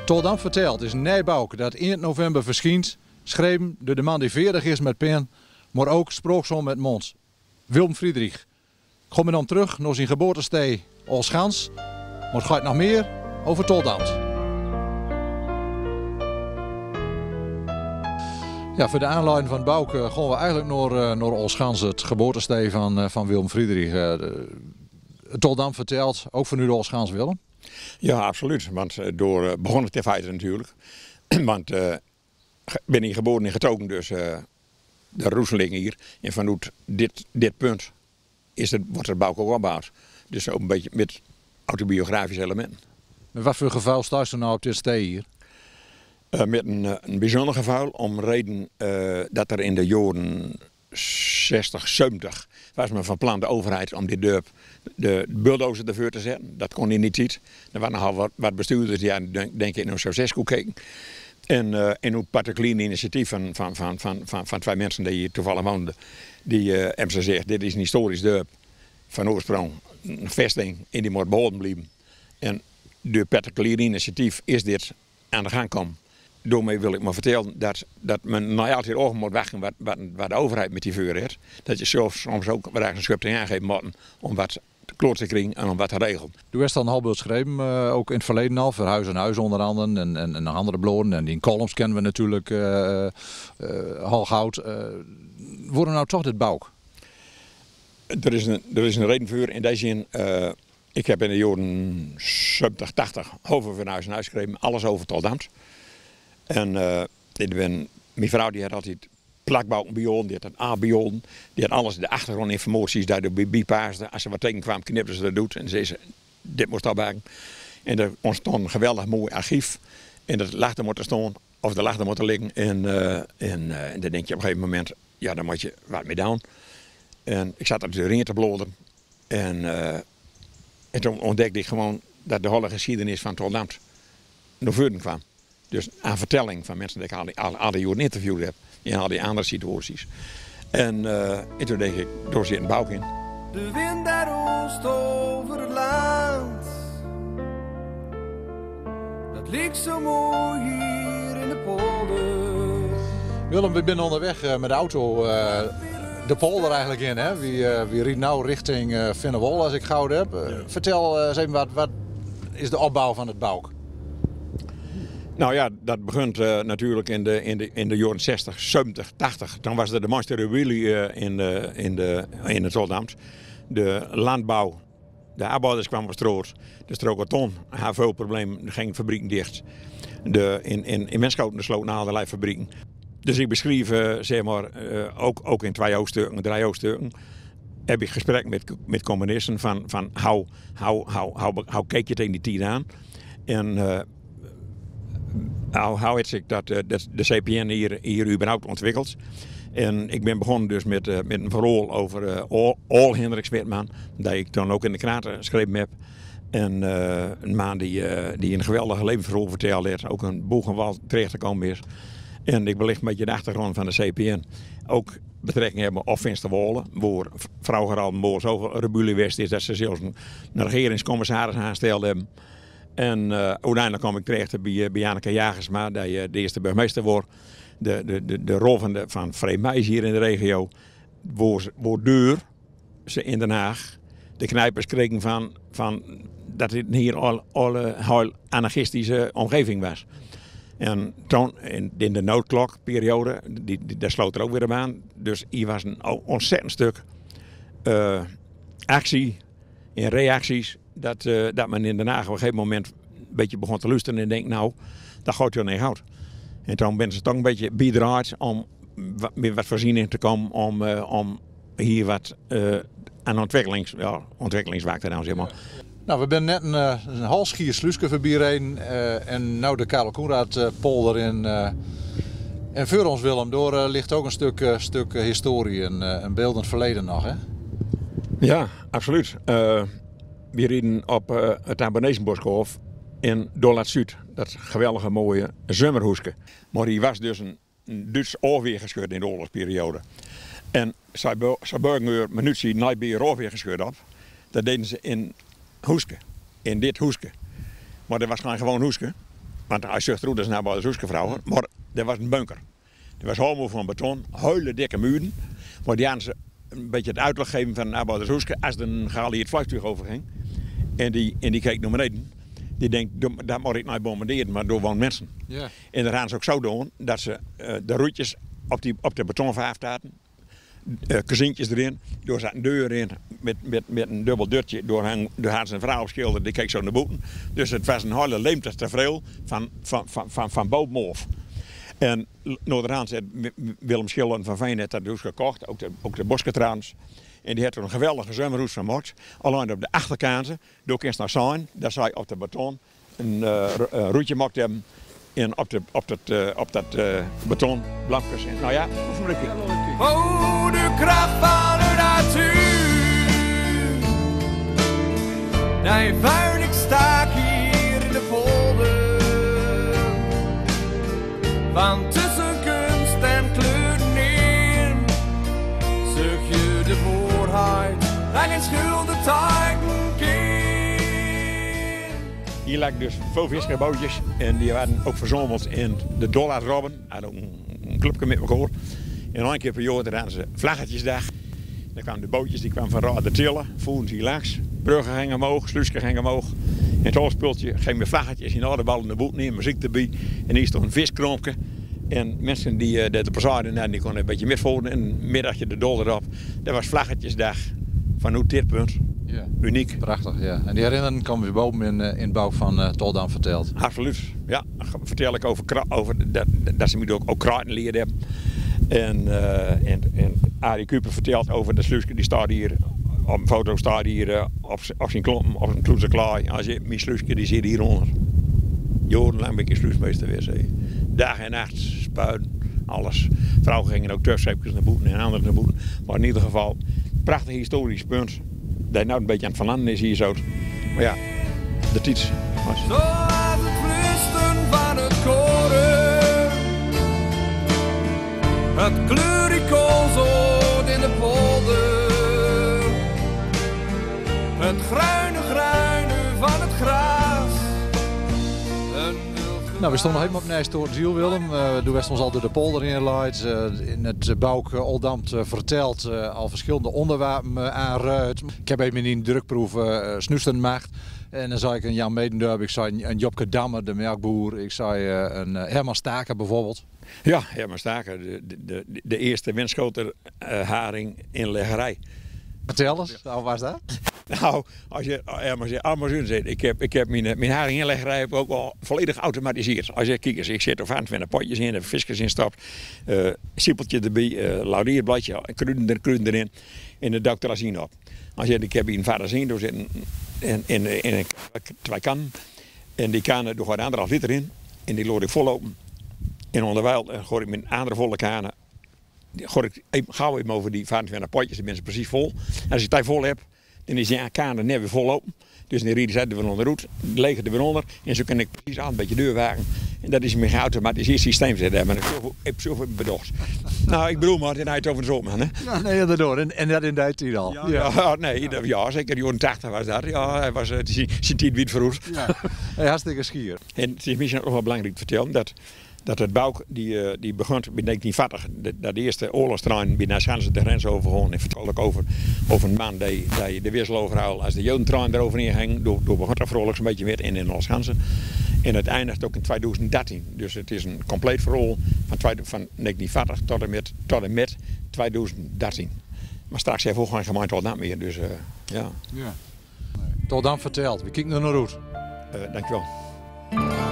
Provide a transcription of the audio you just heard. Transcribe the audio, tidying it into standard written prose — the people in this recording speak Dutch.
Toldam vertelt is een nijbouk dat 1 november verschijnt, schreven door de man die 40 is met pen, maar ook sprooksom met mond. Willem Friedrich. Kom me dan terug naar zijn geboortestee Olschans, maar het gaat nog meer over Toldam. Ja, voor de aanleiding van het bouw gaan we eigenlijk naar Olschans, het geboortestee van Willem Friedrich. Toldam vertelt, ook van u de Olschans, Willem? Ja, absoluut. Want begon het in feite natuurlijk. Want ik ben hier geboren en getogen, dus de Roeselingen hier. En vanuit dit punt wordt het bouw ook gebouwd. Dus ook een beetje met autobiografische elementen. Met wat voor geval staat u nou op dit stee hier? Met een bijzonder geval, om reden dat er in de jaren 60, 70 was men van plan de overheid om dit dorp de bulldozer ervoor te zetten. Dat kon hij niet zien. Er waren nogal wat bestuurders die denk ik naar Ceausescu keken. En een particulier initiatief van twee mensen die hier toevallig woonden, die hebben gezegd, dit is een historisch dorp van oorsprong, een vesting en die moet behouden blijven. En door particulier initiatief is dit aan de gang komen. Daarmee wil ik maar vertellen dat men nou altijd ogen moet wachten wat de overheid met die vuur heeft. Dat je soms ook wat een schupting aangeeft moeten om wat kloot te krijgen en om wat te regelen. U heeft dan een half geschreven, ook in het verleden al, voor Huis en Huis onder andere en nog andere bladen. En die columns kennen we natuurlijk al goud. Worden nou toch dit bouw? Er is een reden voor in deze zin. Ik heb in de jaren 70, 80 over van Huis en Huis geschreven, alles over Toldam. En mijn vrouw die had altijd plakbouwen bij ons, die had een A-bion, die had alles, de achtergrondinformaties daar bij paasde. Als ze wat tegenkwam, knipte ze dat doet en zei ze, dit moest al maken. En er ontstond een geweldig mooi archief. En dat lag er moeten staan, of er lag er moeten liggen. En dan denk je op een gegeven moment, ja, daar moet je wat mee doen. En ik zat er de ringen te bloden. En toen ontdekte ik gewoon dat de hele geschiedenis van Toldam naar voren kwam. Dus een vertelling van mensen die ik al die jaren interviewd heb. In al die andere situaties. En toen denk ik, door zit een bouw in. De wind daar oost over het land. Dat ligt zo mooi hier in de polder. Willem, we zijn onderweg met de auto de polder eigenlijk in. Hè? We rijden nu richting Vinnewol als ik goud heb. Vertel eens even wat is de opbouw van het bouw? Nou ja, dat begint natuurlijk in de jaren 60, 70, 80. Dan was er de mooiste rebellie in het Toldam. De landbouw, de arbeiders kwamen op straat. De strookkarton had veel problemen, er gingen fabrieken dicht. In Menschoten sloten allerlei fabrieken. Dus ik beschreef, zeg maar, ook in 2 hoofdstukken, 3 hoofdstukken, heb ik gesprek met communisten van hoe keek je tegen die tijd aan. En hoe is het dat de CPN hier überhaupt ontwikkeld. En ik ben begonnen dus met een verhaal over Ol Hendrik Smitman, dat ik dan ook in de kranten geschreven heb. En een man die een geweldige levensverhaal vertelde, ook een boegenwal terecht te komen is. En ik belicht een beetje de achtergrond van de CPN. Ook betrekking hebben op Finsterwolde, waar vroeger al een zoveel rebellie west is dat ze zelfs een regeringscommissaris aangesteld hebben. En uiteindelijk kwam ik terecht bij Janneke Jagersma, die de eerste burgemeester wordt. De rol van Free Meijs hier in de regio. Waar deur ze in Den Haag de knijpers kregen van dat het hier al een anarchistische omgeving was. En toen in de noodklokperiode, daar sloot er ook weer aan. Dus hier was een ontzettend stuk actie en reacties. Dat men in Den Haag op een gegeven moment een beetje begon te luisteren en denkt, nou, dat gaat je niet goed. En toen ben ze toch een beetje bijdraaid om met wat voorziening te komen om hier wat aan ontwikkelingswerk te doen, zeg maar. Nou, we zijn net een halsgier sluiske voorbij rijden en nou de Karel Koenraad polder in. En voor ons, Willem, door ligt ook een stuk historie, een beeldend verleden nog, hè? Ja, absoluut. We reden op het Ambernezenboshof in Dollard Zuid. Dat geweldige mooie zomerhoeske. Maar die was dus een Duits oorweer gescheurd in de oorlogsperiode. En zij burgen een minuutje nooit bij een oorweer gescheurd op. Dat deden ze in hoeske. In dit hoeske. Maar dat was gewoon hoeske. Want hij zegt er dat is nou bij de Zoeske vrouwen. Maar er was een bunker. Er was helemaal van beton, hele dikke muren. Maar die hadden ze een beetje het uitleg gegeven van nou, bij de Zoeske als een geallieerd het vliegtuig overging. En die keek naar beneden. Die denkt, dat moet ik nou bombarderen, maar door wonen mensen. Ja. En dan gaan ze ook zo doen dat ze de roetjes op de betonvaaf taten. Kazintjes erin, door zat een deur in met een dubbel deurtje. Door hadden ze een vrouw opschilderd, die keek zo naar boven. Dus het was een hele leemte tafereel van bovenaf. En noorderhand zei Willem Schillen van Veen dat dus gekocht, ook de Boskatraans. En die had er een geweldige zwemroute van gemaakt. Alleen op de achterkant, door eerst naar zijn, daar zou je op de beton een route gemaakt hebben. En op dat beton blankjes. Nou ja, oefenblik. Oh, de kracht van de natuur. Nee, vuil, ik sta hier in de polder. Van tussen kunst en kleuren in. Zoek je de voorheid en geen schulden teken kind. Hier lagen dus veel visserbootjes en die waren ook verzameld in de Dollard Robben. Hadden ook een clubje met elkaar. En een keer per jaar hadden ze vlaggetjesdag. Dan kwamen de bootjes die kwamen van Raad Tillen, voeren ze hier langs. Bruggen gingen omhoog, sluisken gingen omhoog. En het hoofdspultje gingen met vlaggetjes in de ballen de boot neer, muziek erbij. En hier stond een viskrompje. En mensen die de passage die konden een beetje misvolgen. En een middagje de dol erop. Dat was vlaggetjesdag van hoe dit punt. Ja. Uniek. Prachtig, ja. En die herinneringen komen weer boven in het bouw van Toldam verteld. Absoluut. Ja, vertel ik over dat ze me ook kruiden leren hebben. En Arie Kuper vertelt over de sluiske die staat hier. Op een foto staat hier op zijn klompen, op een kloeze klaai. Als je mijn sluiske die zit hieronder. Jarenlang ben ik sluismeester geweest. Dag en nacht, spuiten, alles. Vrouwen gingen ook terugzeepjes naar boeten en anderen naar boeten. Maar in ieder geval, prachtig historisch punt. Dat nou een beetje aan het verlanden is hier zo. Maar ja, de tiets was. Zoals het flusten van het koren. Het kleurikoolzoot in de polder. Het gruine van het gras. Nou, we stonden helemaal op Nijs door Ziel, Willem. Toen werd ons al door de polder inleid. In het Bouk Oldamt verteld al verschillende onderwerpen aanruid. Ik heb even in de drukproeven snoestenmacht. En dan zei ik een Jan Medendorp, ik zei een Jopke Dammer, de melkboer. Ik zei een Herman Staker bijvoorbeeld. Ja, Herman Staker, de eerste windschoter haring in leggerij. Vertel eens, hoe was dat? Nou, als je Amazon zit, ik heb mijn haringinleggerij ook wel volledig geautomatiseerd. Als je kijkt, ik zit er 25 potjes in, er visjes in stapt, siepeltje erbij, laurierbladje, kruiden erin en de doctorazine op. Ik heb hier een varazine door zitten in twee kannen en die kannen door gaat 1,5 liter in en die laat ik vollopen. En onderwijl gooi ik mijn andere volle kanen, gooi ik gauw even over die 25 potjes, die mensen precies vol. En als ik die vol heb, dan is die kanen net weer vol open. Dus dan rieden ze er weer onder de roet, legen er weer onder. En zo kan ik precies aan een beetje deurwagen. En dat is mijn geautomatiseerd systeem. Ik heb zoveel bedacht. Nou, ik bedoel maar, dan het over de zomer. Hè? Ja, nee, daardoor. En dat in de tijd al. Ja, zeker de jaren 80 was dat. Ja, hij was zijn tijd wit verroest. Ja. Hey, hartstikke schier. En het is misschien ook nog wel belangrijk te vertellen dat het Bouk die begon in 1940, dat de eerste oorlogstrein bij Naschansen de grens overgegaan. En vertel ik over een man die de wissel overhaal als de Jodentrein eroverheen ging. Door begon er vrolijk een beetje weer in Naschansen. En het eindigt ook in 2013. Dus het is een compleet verhaal van 1940 tot en met 2013. Maar straks heeft ook geen gemeente al dat meer. Dus ja. Tot dan verteld. We kijken naar de route. Dankjewel.